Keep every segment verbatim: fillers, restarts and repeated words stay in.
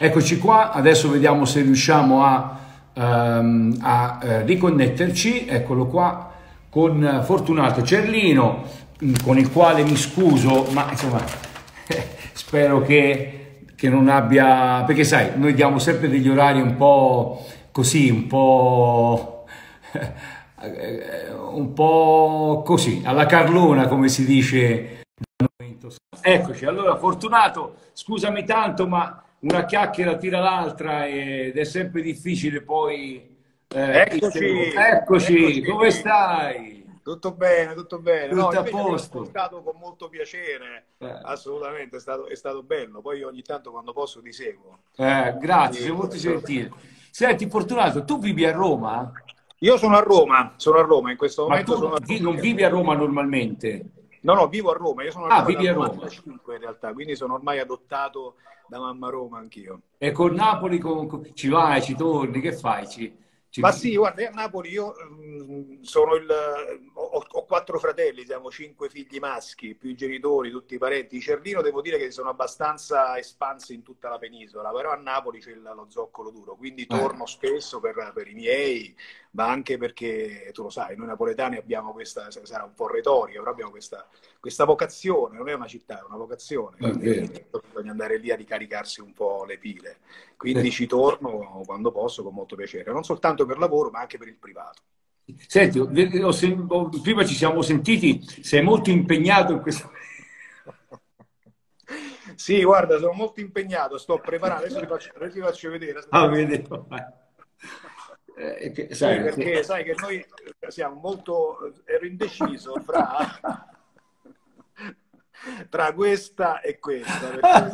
Eccoci qua, adesso vediamo se riusciamo a, ehm, a eh, riconnetterci, eccolo qua, con Fortunato Cerlino, mh, con il quale mi scuso, ma insomma spero che, che non abbia, perché sai, noi diamo sempre degli orari un po' così, un po'... un po' così, alla Carlona, come si dice. Eccoci, allora Fortunato, scusami tanto, ma una chiacchiera tira l'altra ed è sempre difficile poi... eh, Eccoci, eccoci, eccoci. come stai? Tutto bene, tutto bene. No, Tutto a invece ti ho posto? ascoltato con molto piacere, Eh, assolutamente, è stato, è stato bello. Poi ogni tanto quando posso ti seguo. eh, grazie, sei Quindi, molto assolutamente. gentile. Senti, Fortunato, tu vivi a Roma? Io sono a Roma, sono a Roma, in questo Ma momento tu sono a vi- Roma. non vivi a Roma normalmente? No, no, vivo a Roma, io sono a Ah, Roma vivi dal a Roma. novantacinque in realtà, quindi sono ormai adottato da mamma Roma anch'io. E con Napoli con- con- ci vai, ci torni, che fai? Ci, Ma ci- sì, guarda, io a Napoli io mm, sono il, ho, ho quattro fratelli, siamo cinque figli maschi, più i genitori, tutti i parenti. Di Cerlino devo dire che sono abbastanza espansi in tutta la penisola, però a Napoli c'è il- lo zoccolo duro, quindi eh. torno spesso per, per i miei, ma anche perché, tu lo sai, noi napoletani abbiamo questa, sarà un po' retorica, però abbiamo questa, questa vocazione, non è una città, è una vocazione, È quindi vero. ogni tanto bisogna andare lì a ricaricarsi un po' le pile. Eh. Quindi ci torno quando posso con molto piacere, non soltanto per lavoro, ma anche per il privato. Senti, ho- ho sen- ho- prima ci siamo sentiti, sei molto impegnato in questo... Sì, guarda, sono molto impegnato, sto preparando, adesso ti faccio, adesso ti faccio vedere. Ah, Aspetta un vedi? secondo. Eh, che- Sì, sai, perché sai che noi siamo molto, ero indeciso fra, tra questa e questa, perché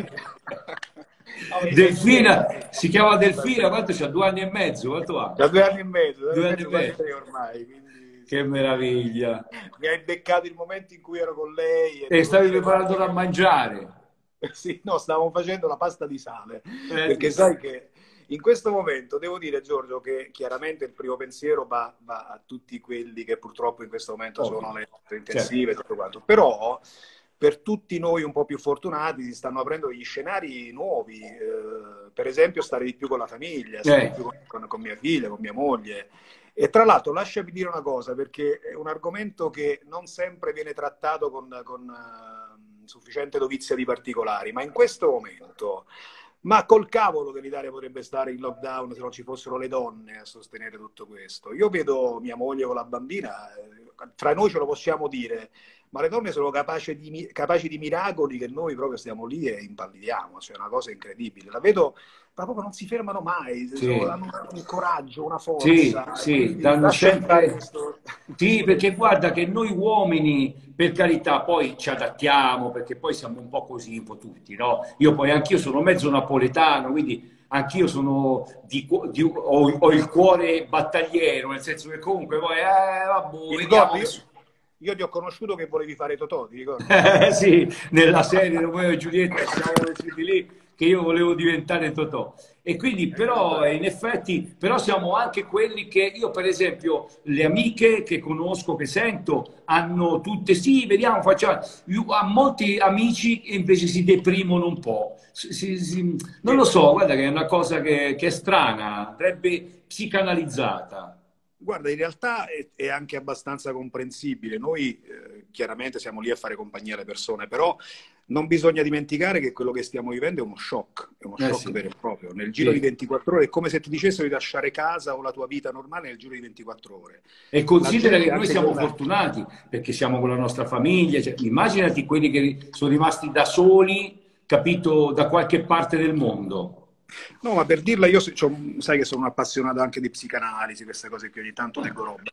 avrei Delfina, sentito. si chiama Delfina, quanto c'ha? Due anni e mezzo, quanto ha? Da due anni e mezzo, due anni e Due anni e mezzo, quasi mezzo. tre ormai, quindi Che sì. meraviglia. Mi hai beccato il momento in cui ero con lei e E devo stavi dire, preparando guarda da che... mangiare. Sì, no, stavamo facendo la pasta di sale, Eh, perché sì. sai che in questo momento devo dire, Giorgio, che chiaramente il primo pensiero va, va a tutti quelli che purtroppo in questo momento sono Ovvio. alle terapie Certo. intensive e tutto quanto. Però per tutti noi un po' più fortunati si stanno aprendo degli scenari nuovi, eh, per esempio stare di più con la famiglia, stare di Eh, più con, con- con mia figlia, con mia moglie. E tra l'altro lasciami dire una cosa, perché è un argomento che non sempre viene trattato con, con eh, sufficiente dovizia di particolari, ma in questo momento, ma col cavolo che l'Italia potrebbe stare in lockdown se non ci fossero le donne a sostenere tutto questo. Io vedo mia moglie con la bambina, eh, tra noi ce lo possiamo dire, ma le donne sono capaci di, capaci di miracoli che noi proprio stiamo lì e impallidiamo, cioè è una cosa incredibile. La vedo, ma proprio non si fermano mai, sono- sì. hanno un coraggio, una Sì, forza, e sì, quindi danno lascia entrare sempre... questo, Sì, questo perché pensiero. guarda che noi uomini, per carità, poi ci adattiamo, perché poi siamo un po' così, un po' tutti, no? Io poi anch'io sono mezzo napoletano, quindi anch'io sono di, cu- di- ho, ho il cuore battagliero, nel senso che comunque poi, eh, vabbè, Ti vediamo ricordi? che... Io, su- io ti ho conosciuto che volevi fare Totò, ti ricordi? Eh, sì, nella serie Romeo e Giulietta siamo riusciti lì che io volevo diventare Totò. E quindi però in effetti però siamo anche quelli che io per esempio le amiche che conosco, che sento, hanno tutte sì, vediamo, facciamo. Io- a molti amici invece si deprimono un po'. Si- si- si- non lo Sì. so, guarda che è una cosa che, che è strana, andrebbe psicanalizzata. Guarda, in realtà è, è anche abbastanza comprensibile. Noi eh, chiaramente siamo lì a fare compagnia alle persone, però non bisogna dimenticare che quello che stiamo vivendo è uno shock, è uno Eh shock sì, vero e proprio. Nel giro di sì. ventiquattro ore è come se ti dicessero di lasciare casa o la tua vita normale nel giro di ventiquattro ore. E La considera che gente noi anche siamo quella... fortunati perché siamo con la nostra famiglia. Cioè, immaginati quelli che sono rimasti da soli, capito, da qualche parte del mondo. No, ma per dirla, io c'ho- sai che sono un appassionato anche di psicanalisi, queste cose che ogni tanto leggo roba.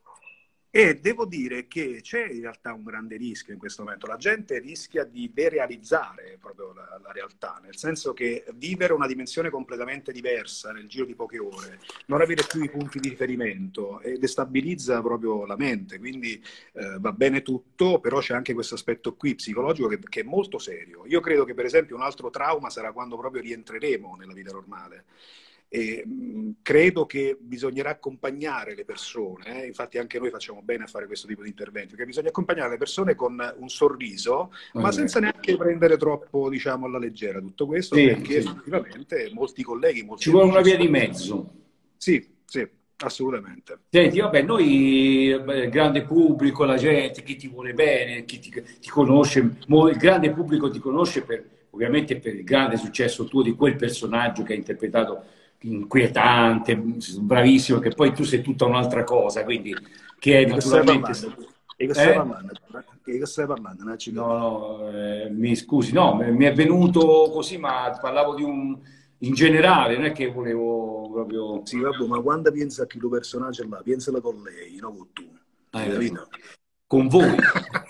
E devo dire che c'è in realtà un grande rischio in questo momento. La gente rischia di derealizzare proprio la, la realtà, nel senso che vivere una dimensione completamente diversa nel giro di poche ore, non avere più i punti di riferimento e destabilizza proprio la mente. Quindi eh, va bene tutto, però c'è anche questo aspetto qui psicologico che, che è molto serio. Io credo che per esempio un altro trauma sarà quando proprio rientreremo nella vita normale. E, mh, credo che bisognerà accompagnare le persone, eh? Infatti anche noi facciamo bene a fare questo tipo di interventi, perché bisogna accompagnare le persone con un sorriso, ma senza neanche prendere troppo, diciamo, alla leggera tutto questo, Sì, perché sì. effettivamente molti colleghi, Ci molti vuole una amici... via di mezzo. Sì, sì, assolutamente. Senti, vabbè, noi, beh, il grande pubblico, la gente, chi ti vuole bene, chi ti, ti conosce, mo- il grande pubblico ti conosce per, ovviamente per il grande successo tuo di quel personaggio che hai interpretato inquietante, bravissimo, che poi tu sei tutta un'altra cosa, quindi che è Di che stai naturalmente... parlando? Di che stai Eh? parlando? Di che stai parlando? Non ci No, capisco. no, eh, mi scusi, no, mi è venuto così, ma parlavo di un... in generale, non è che volevo proprio... Sì, vabbè, ma quando pensa a chi lo personaggio là, pensala con lei, non con tu. Hai eh, capito? con voi.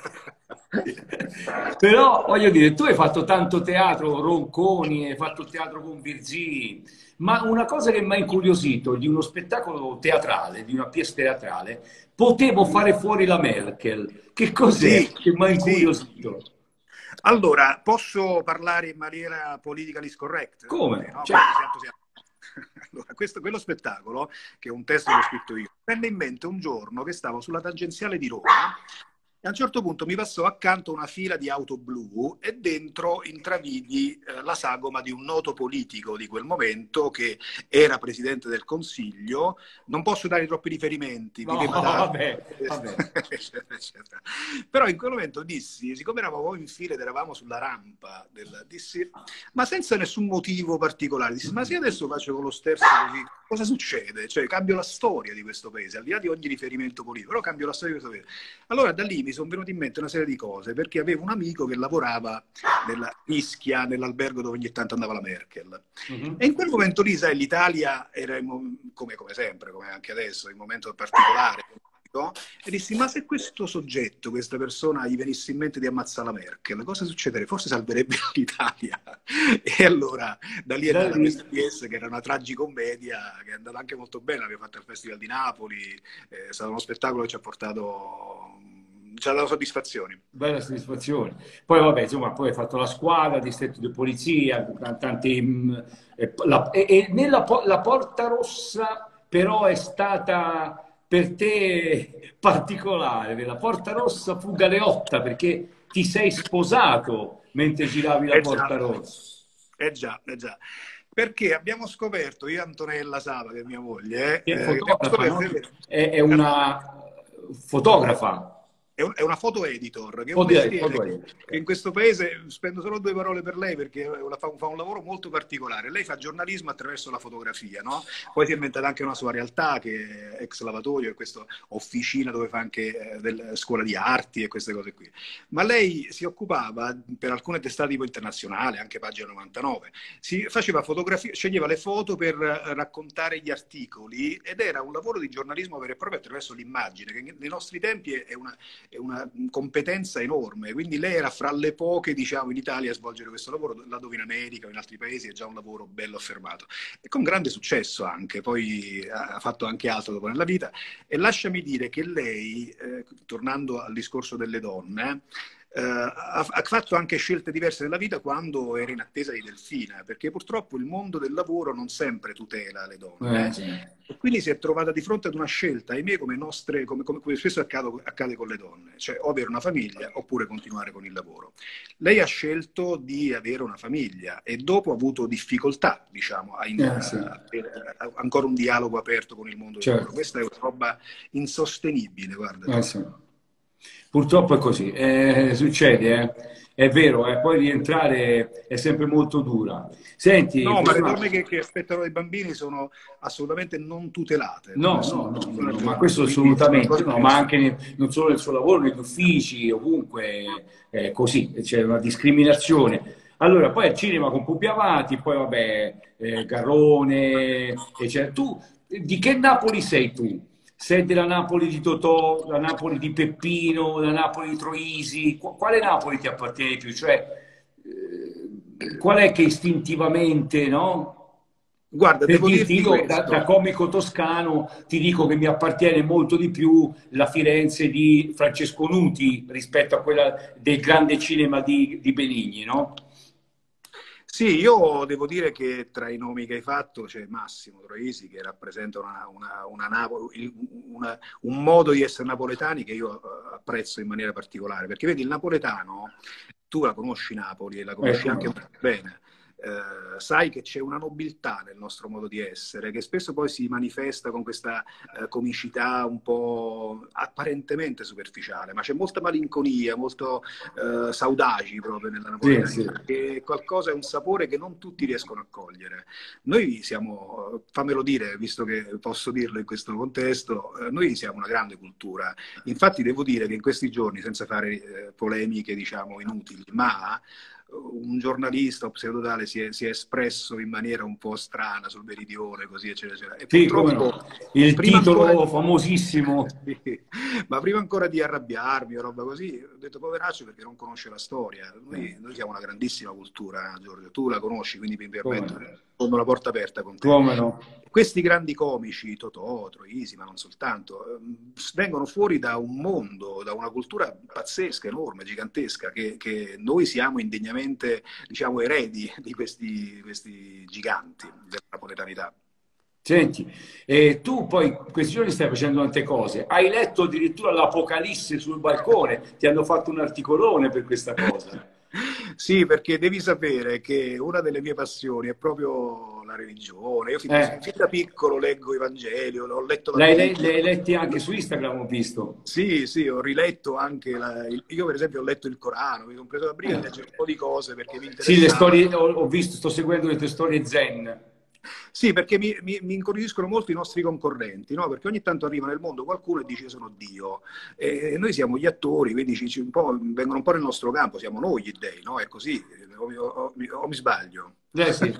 Però voglio dire, tu hai fatto tanto teatro, Ronconi, hai fatto teatro con Virzì, ma una cosa che mi ha incuriosito di uno spettacolo teatrale, di una pièce teatrale, potevo fare fuori la Merkel. Che cos'è Sì, che mi ha sì. incuriosito? Allora, posso parlare in maniera politically correct con te, Come? no? Cioè, Perché sento sia- Allora, questo, quello spettacolo, che è un testo che ho scritto io, venne in mente un giorno che stavo sulla tangenziale di Roma e a un certo punto mi passò accanto una fila di auto blu e dentro intravidi eh, la sagoma di un noto politico di quel momento che era presidente del Consiglio. Non posso dare troppi riferimenti, no, viveva da... vabbè, vabbè. eccetera, eccetera. Però in quel momento dissi, siccome eravamo in fila ed eravamo sulla rampa, del, dissi, ma senza nessun motivo particolare, dissi, ma se adesso faccio con lo sterzo così, cosa succede? Cioè cambio la storia di questo paese, al di là di ogni riferimento politico, però cambio la storia di questo paese. Allora da lì mi sono venuti in mente una serie di cose, perché avevo un amico che lavorava nella Ischia, nell'albergo dove ogni tanto andava la Merkel. Mhm. E in quel momento lì, sai, l'Italia era, come, come sempre, come anche adesso, in un momento particolare, e dissi, ma se questo soggetto, questa persona, gli venisse in mente di ammazzare la Merkel, cosa succederebbe? Forse salverebbe l'Italia. E allora da lì è Da nata lì. questa pièce che era una tragicommedia, che è andata anche molto bene, l'abbiamo fatta al Festival di Napoli, è stato uno spettacolo che ci ha portato, ci ha dato soddisfazioni. Bella soddisfazione. Poi, vabbè, insomma, poi hai fatto la squadra, distretto di polizia, tanti, mh, e, la, e, e nella po- la Porta Rossa, però, è stata per te particolare. Nella Porta Rossa fu Galeotta, perché ti sei sposato mentre giravi la Eh già, Porta Rossa. eh già, eh già. Perché abbiamo scoperto, io e Antonella Sava, che è mia moglie, Che è eh, abbiamo fotografa, no? scoperto che È, è una fotografa. è, un- è una foto editor, che è un Foto, mestiere foto, che, che in questo paese, spendo solo due parole per lei perché la fa, fa un lavoro molto particolare. Lei fa giornalismo attraverso la fotografia, no? Poi si è inventata anche una sua realtà che è ex lavatorio, e questa officina dove fa anche eh, del, scuola di arti e queste cose qui. Ma lei si occupava per alcune testate tipo internazionali, anche pagina novantanove, si faceva fotografia, sceglieva le foto per eh, raccontare gli articoli ed era un lavoro di giornalismo vero e proprio attraverso l'immagine, che nei nostri tempi è una, è una competenza enorme. Quindi lei era fra le poche, diciamo, in Italia a svolgere questo lavoro, là dove in America o in altri paesi è già un lavoro bello affermato. E con grande successo anche, poi ha fatto anche altro dopo nella vita. E lasciami dire che lei, eh, tornando al discorso delle donne, eh, ha, ha fatto anche scelte diverse nella vita quando era in attesa di Delfina, perché purtroppo il mondo del lavoro non sempre tutela le Eh, donne. sì. E quindi si è trovata di fronte ad una scelta, ahimè, come, nostre, come, come, come spesso accade, accade con le donne, cioè o avere una famiglia oppure continuare con il lavoro. Lei ha scelto di avere una famiglia e dopo ha avuto difficoltà, diciamo, a, in, Eh, sì. a avere ancora un dialogo aperto con il mondo del lavoro. Certo. Questa è una roba insostenibile, Eh, guardati. sì. Purtroppo è così, eh, succede, eh. È vero, eh. Poi rientrare è sempre molto dura. Senti, No, ma le prima... donne che, che aspettano i bambini sono assolutamente non tutelate, non No, in no, nessun, no, nessun no, no, ma ragionamento. questo Quindi è una assolutamente, cosa no, che... ma anche ne- non solo nel suo lavoro, negli uffici, ovunque, è così, c'è una discriminazione. Allora, poi al cinema con Pupi Avati, poi vabbè, eh, Garrone, eccetera. Tu, di che Napoli sei tu? Sei della Napoli di Totò, la Napoli di Peppino, la Napoli di Troisi? Qu- Quale Napoli ti appartiene di più? Cioè, eh, qual è che istintivamente, no? Guarda, Per devo dirti, dirti io da, da questo. comico toscano ti dico che mi appartiene molto di più la Firenze di Francesco Nuti rispetto a quella del grande cinema di, di Benigni, no? Sì, io devo dire che tra i nomi che hai fatto c'è Massimo Troisi, che rappresenta una, una, una Napo- il- una- un modo di essere napoletani che io eh, apprezzo in maniera particolare, perché vedi, il napoletano, tu la conosci Napoli e la Eh, conosci come anche no. molto bene, eh, sai che c'è una nobiltà nel nostro modo di essere, che spesso poi si manifesta con questa eh, comicità un po' apparentemente superficiale, ma c'è molta malinconia, molto eh, saudagi proprio nella Sì, sì. napoletanità, che è qualcosa, è un sapore che non tutti riescono a cogliere. Noi siamo, fammelo dire, visto che posso dirlo in questo contesto, eh, noi siamo una grande cultura. Infatti devo dire che in questi giorni, senza fare eh, polemiche, diciamo, inutili, ma un giornalista o pseudotale si è, si è espresso in maniera un po' strana sul meridione, così eccetera, eccetera. E Sì, come purtroppo, no. Il prima ancora titolo di... famosissimo. Sì, ma prima ancora di arrabbiarmi o roba così, ho detto poveraccio perché non conosce la storia. Noi, noi siamo una grandissima cultura, Giorgio, tu la conosci, quindi mi Come permetto, no. sono la porta aperta con te. Come no. Questi grandi comici, Totò, Troisi, ma non soltanto, ehm, vengono fuori da un mondo, da una cultura pazzesca, enorme, gigantesca, che, che noi siamo indegnamente, diciamo, eredi di questi, questi giganti della napoletanità. Senti, eh, tu poi in questi giorni stai facendo tante cose. Hai letto addirittura l'Apocalisse sul balcone, ti hanno fatto un articolone per questa cosa. Sì, perché devi sapere che una delle mie passioni è proprio la religione. Io fin, Eh, fin da piccolo leggo i Vangeli, ho letto la l'hai Bibbia. l'hai letti anche su Instagram, ho visto. Sì, sì, ho riletto anche, la, il- io per esempio ho letto il Corano, mi sono preso la briga di leggere un po' di cose perché mi Sì, le interessava. storie, ho, ho visto, sto seguendo le tue storie zen. Sì, perché mi, mi, mi incuriosiscono molto i nostri concorrenti, no? Perché ogni tanto arriva nel mondo qualcuno e dice sono Dio. E noi siamo gli attori, quindi ci, ci un po', vengono un po' nel nostro campo, siamo noi gli dei, no? È così, o, o, o, o mi sbaglio? Eh sì,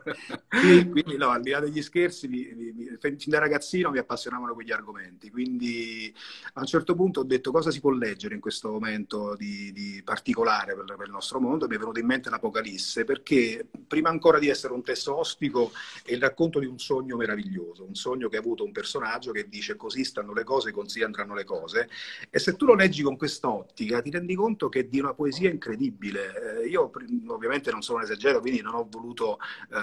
sì. Quindi no, al di là degli scherzi, mi, mi, mi, fin da ragazzino mi appassionavano quegli argomenti, quindi a un certo punto ho detto cosa si può leggere in questo momento di, di particolare per, per il nostro mondo, mi è venuto in mente l'Apocalisse, perché prima ancora di essere un testo ostico è il racconto di un sogno meraviglioso, un sogno che ha avuto un personaggio che dice così stanno le cose, così andranno le cose, e se tu lo leggi con quest'ottica ti rendi conto che è di una poesia incredibile. Eh, io ovviamente non sono un esagero, quindi non ho voluto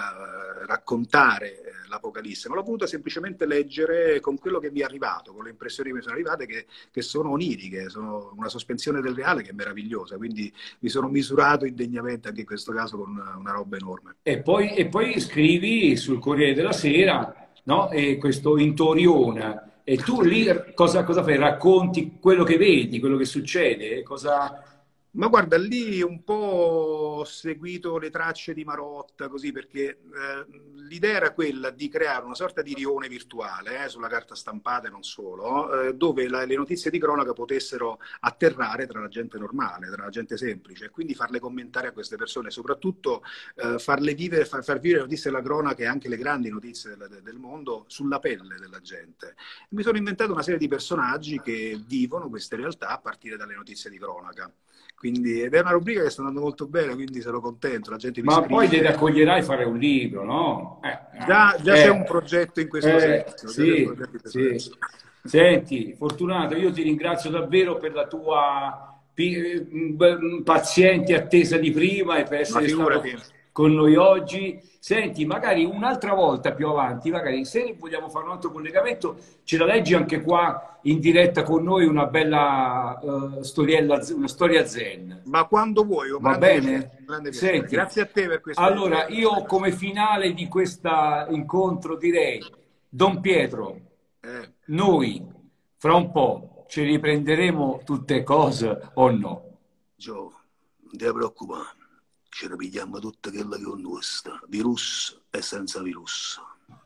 eh, raccontare l'Apocalisse, ma l'ho voluto semplicemente leggere con quello che mi è arrivato, con le impressioni che mi sono arrivate, che, che sono oniriche, sono una sospensione del reale che è meravigliosa, quindi mi sono misurato indegnamente anche in questo caso con una, una roba enorme. E poi, e poi scrivi sul Corriere della Sera, no? E questo Intoriona. E tu lì cosa, cosa fai? Racconti quello che vedi, quello che succede? Cosa... Ma guarda, lì un po' ho seguito le tracce di Marotta, così, perché eh, l'idea era quella di creare una sorta di rione virtuale eh, sulla carta stampata e non solo, eh, dove la, le notizie di cronaca potessero atterrare tra la gente normale, tra la gente semplice, e quindi farle commentare a queste persone, soprattutto eh, farle vivere, far, far vivere le notizie della cronaca e anche le grandi notizie del, del mondo sulla pelle della gente. E mi sono inventato una serie di personaggi che vivono queste realtà a partire dalle notizie di cronaca. Quindi, ed è una rubrica che sta andando molto bene, quindi sono contento, la gente mi Ma poi le scrive. raccoglierai a fare un libro, no? Eh, Già, già c'è un eh, progetto in questo eh, senso, già c'è un sì, progetto in questo sì. senso. Senti, Fortunato, io ti ringrazio davvero per la tua pi- m- paziente attesa di prima e per Ma essere stato figurati. con noi oggi. Senti, magari un'altra volta più avanti, magari se vogliamo fare un altro collegamento, ce la leggi anche qua in diretta con noi una bella eh, storiella, una storia zen. Ma quando vuoi, un Va grande piacere, bene? un grande piacere. Senti, Grazie a te per questa allora io intervista. come finale di questo incontro direi, Don Pietro, Eh, noi fra un po' ci riprenderemo tutte cose o no? Gio, non ti preoccupare, ci ripigliamo tutte quelle che ho nostra, virus e senza virus.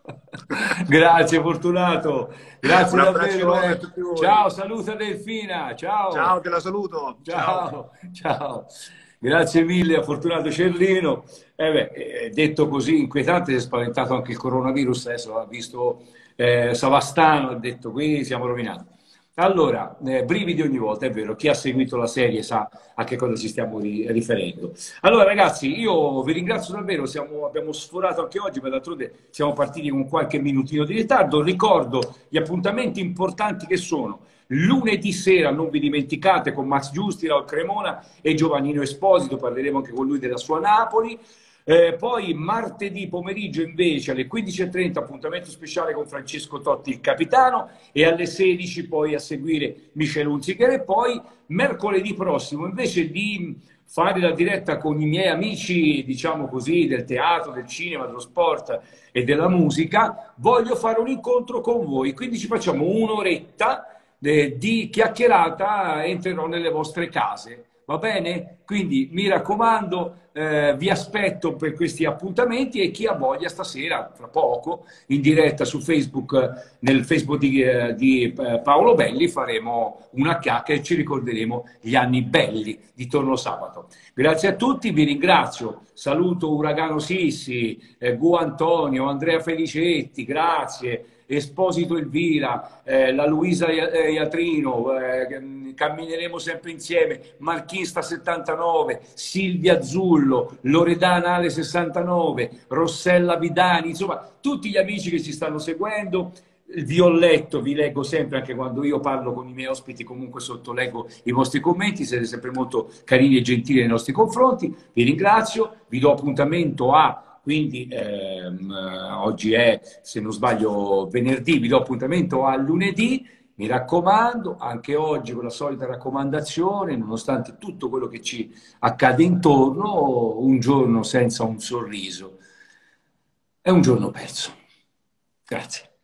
Grazie Fortunato, grazie Un abbraccio davvero. enorme a Eh. tutti voi. Ciao, saluta Delfina, Ciao, ciao, te la saluto. Ciao. ciao, ciao. Grazie mille a Fortunato Cerlino. Eh beh, eh, detto così inquietante, si è spaventato anche il coronavirus, adesso ha visto eh, Savastano, ha detto qui siamo rovinati. Allora, eh, brividi ogni volta, è vero, chi ha seguito la serie sa a che cosa ci stiamo ri- riferendo. Allora ragazzi, io vi ringrazio davvero, siamo- abbiamo sforato anche oggi, ma d'altronde siamo partiti con qualche minutino di ritardo. Ricordo gli appuntamenti importanti che sono lunedì sera, non vi dimenticate, con Max Giusti, Raul Cremona e Giovannino Esposito, parleremo anche con lui della sua Napoli. Eh, poi martedì pomeriggio invece alle quindici e trenta appuntamento speciale con Francesco Totti, il capitano, e alle sedici poi a seguire Michele Hunziker. E poi mercoledì prossimo, invece di fare la diretta con i miei amici, diciamo così, del teatro, del cinema, dello sport e della musica, voglio fare un incontro con voi. Quindi ci facciamo un'oretta eh, di chiacchierata, entrerò nelle vostre case. Va bene? Quindi mi raccomando, eh, vi aspetto per questi appuntamenti, e chi ha voglia stasera, fra poco, in diretta su Facebook, nel Facebook di, eh, di eh, Paolo Belli, faremo una chiacchiera e ci ricorderemo gli anni belli di Torno Sabato. Grazie a tutti, vi ringrazio. Saluto Uragano Sissi, eh, Gu Antonio, Andrea Felicetti, grazie. Esposito Elvira, eh, la Luisa Iatrino, eh, cammineremo sempre insieme, Marchista settantanove, Silvia Zullo, Loredana Ale sessantanove, Rossella Vidani, insomma tutti gli amici che ci stanno seguendo. Vi ho letto, vi leggo sempre, anche quando io parlo con i miei ospiti, comunque sottoleggo i vostri commenti, siete sempre molto carini e gentili nei nostri confronti, vi ringrazio, vi do appuntamento a Quindi ehm, oggi è, se non sbaglio, venerdì, vi do appuntamento a lunedì. Mi raccomando, anche oggi con la solita raccomandazione, nonostante tutto quello che ci accade intorno, un giorno senza un sorriso è un giorno perso. Grazie.